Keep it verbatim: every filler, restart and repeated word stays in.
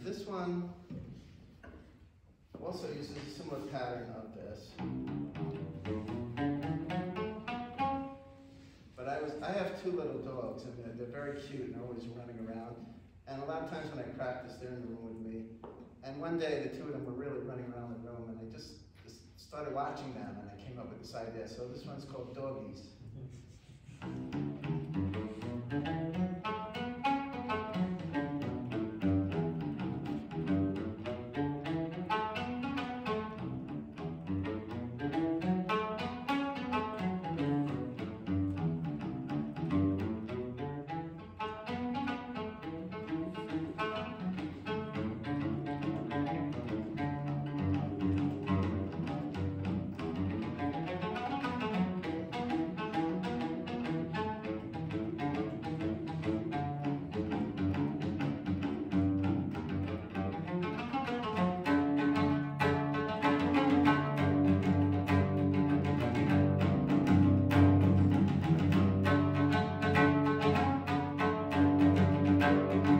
this one also uses a similar pattern of this. But I was I have two little dogs, and they're, they're very cute and always running around. And a lot of times when I practice, they're in the room with me. And one day the two of them were really running around the room, and I just, just started watching them, and I came up with this idea. So this one's called Doggies. Thank you.